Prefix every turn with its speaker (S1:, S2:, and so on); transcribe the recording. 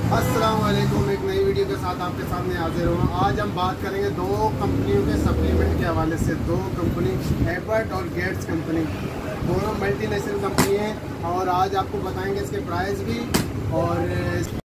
S1: अस्सलाम वालेकुम। एक नई वीडियो के साथ आपके सामने हाजिर हूँ। आज हम बात करेंगे दो कंपनियों के सप्लीमेंट के हवाले से। दो कंपनी, एबर्ट और गेट्स कंपनी, दोनों मल्टीनेशनल कंपनी है और आज आपको बताएंगे इसके प्राइस भी और